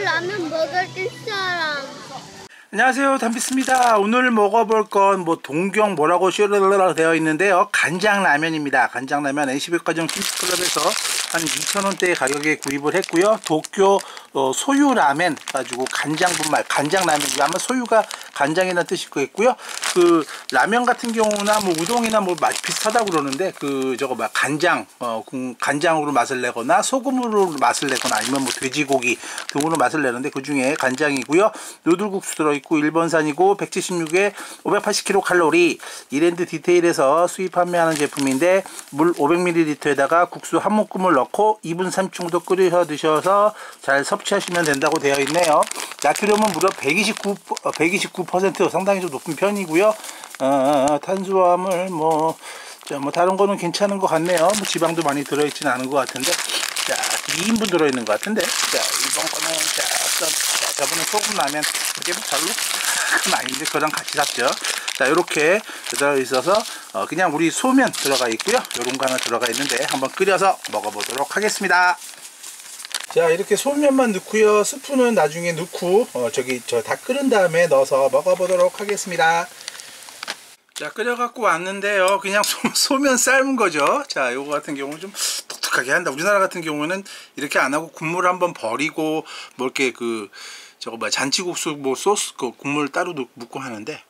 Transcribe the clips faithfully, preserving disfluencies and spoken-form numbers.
라면 먹어줄 사람. 안녕하세요, 담비스입니다. 오늘 먹어볼 건 뭐 동경 뭐라고 슈르르르 되어 있는데요, 간장라면입니다. 간장라면 에이시백화점 김치클럽에서 한 이천 원대 가격에 구입을 했고요. 도쿄 어, 소유라멘 가지고 간장 분말 간장라면, 아마 소유가 간장이라는 뜻일 거겠고요. 그 라면 같은 경우나 뭐 우동이나 뭐 맛 비슷하다고 그러는데, 그 저거 막 간장 어, 간장으로 맛을 내거나 소금으로 맛을 내거나 아니면 뭐 돼지고기 등으로 맛을 내는데, 그 중에 간장이고요. 누들국수 들어있고 일본산이고 백칠십육에 오백팔십 킬로칼로리, 이랜드 디테일에서 수입 판매하는 제품인데, 물 오백 밀리리터에다가 국수 한 모금을 넣고 이 분 삼십 초 정도 끓여 드셔서 잘 섭취하시면 된다고 되어 있네요. 나트륨은 무려 백이십구, 백이십구 퍼센트, 상당히 좀 높은 편이고요. 어, 탄수화물 뭐, 자, 뭐 다른 거는 괜찮은 것 같네요. 뭐 지방도 많이 들어있지는 않은 것 같은데, 자, 이 인분 들어있는 것 같은데, 자, 이번 거는 자, 자 저번에 소금 라면 그게 뭐 별로 그건 아닌데 그거랑 같이 샀죠. 자, 이렇게 들어있어서 어, 그냥 우리 소면 들어가 있고요. 요런 거 하나 들어가 있는데 한번 끓여서 먹어보도록 하겠습니다. 자, 이렇게 소면만 넣고요. 스프는 나중에 넣고 어, 저기 저 다 끓은 다음에 넣어서 먹어보도록 하겠습니다. 자, 끓여 갖고 왔는데요, 그냥 소, 소면 삶은 거죠. 자, 요거 같은 경우는 좀 독특하게 한다. 우리나라 같은 경우는 이렇게 안 하고 국물 한번 버리고 뭐 이렇게 그 저거 뭐야 잔치국수 뭐 소스 그 국물 따로 묻고 하는데,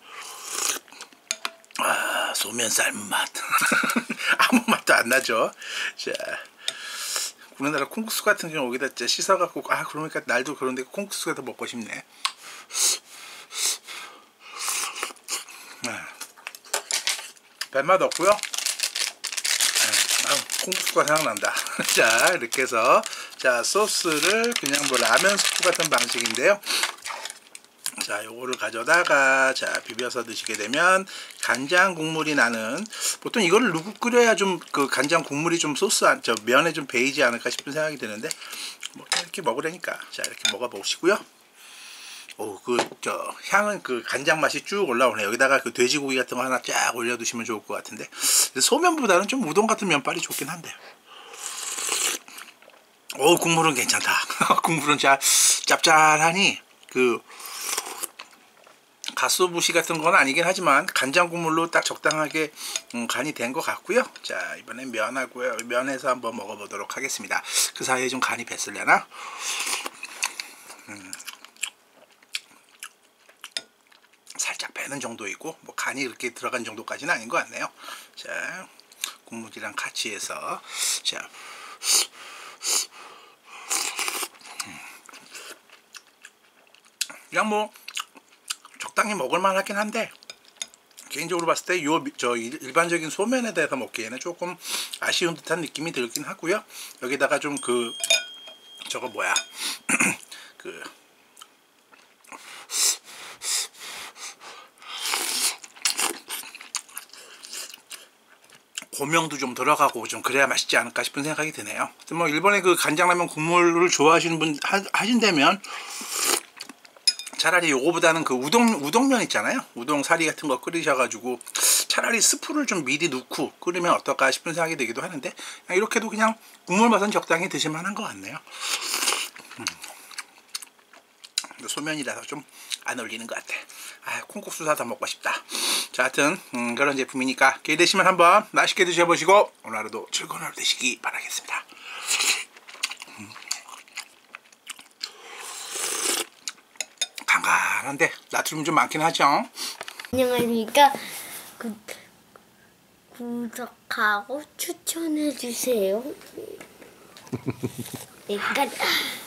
아, 소면 삶은 맛 아무 맛도 안 나죠. 자, 우리나라 콩국수 같은 경우 여기다 씻어갖고, 아, 그러니까 날도 그런데 콩국수가 더 먹고 싶네. 별맛 없고요. 아, 콩국수가 생각난다. 자, 이렇게 해서 자, 소스를 그냥 뭐 라면 스프 같은 방식인데요. 자, 요거를 가져다가 자, 비벼서 드시게 되면 간장 국물이 나는, 보통 이거를 누구 끓여야 좀 그 간장 국물이 좀 소스 안, 저 면에 좀 배이지 않을까 싶은 생각이 드는데, 뭐 이렇게 먹으려니까 자, 이렇게 먹어 보시고요. 오, 그 저 향은 그 간장 맛이 쭉 올라오네요. 여기다가 그 돼지고기 같은 거 하나 쫙 올려 두시면 좋을 것 같은데, 소면보다는 좀 우동 같은 면발이 좋긴 한데, 오, 국물은 괜찮다. 국물은 자, 짭짤하니 그 가스오부시 같은 건 아니긴 하지만 간장 국물로 딱 적당하게 음, 간이 된 것 같고요. 자, 이번엔 면하고요. 면에서 한번 먹어보도록 하겠습니다. 그 사이에 좀 간이 뱄으려나? 음. 살짝 빼는 정도이고, 뭐 간이 이렇게 들어간 정도까지는 아닌 것 같네요. 자, 국물이랑 같이 해서 자, 그냥 뭐 적당히 먹을만 하긴 한데, 개인적으로 봤을 때 요 저 일반적인 소면에 대해서 먹기에는 조금 아쉬운 듯한 느낌이 들긴 하고요. 여기다가 좀 그 저거 뭐야 그 고명도 좀 들어가고 좀 그래야 맛있지 않을까 싶은 생각이 드네요. 뭐 일본의 그 간장라면 국물을 좋아하시는 분 하, 하신다면 차라리 요거보다는 그 우동 우동면 있잖아요. 우동 사리 같은 거 끓이셔가지고 차라리 스프를 좀 미리 넣고 끓이면 어떨까 싶은 생각이 들기도 하는데, 그냥 이렇게도 그냥 국물 맛은 적당히 드실만한 것 같네요. 음. 소면이라서 좀 안 어울리는 것 같아. 아, 콩국수 사다 먹고 싶다. 자, 하여튼 음, 그런 제품이니까 기회 되시면 한번 맛있게 드셔보시고 오늘 하루도 즐거운 하루 되시기 바라겠습니다. 음. 간간한데 나트륨 좀 많긴 하죠. 안녕하십니까. 구, 구독하고 추천해주세요. 내가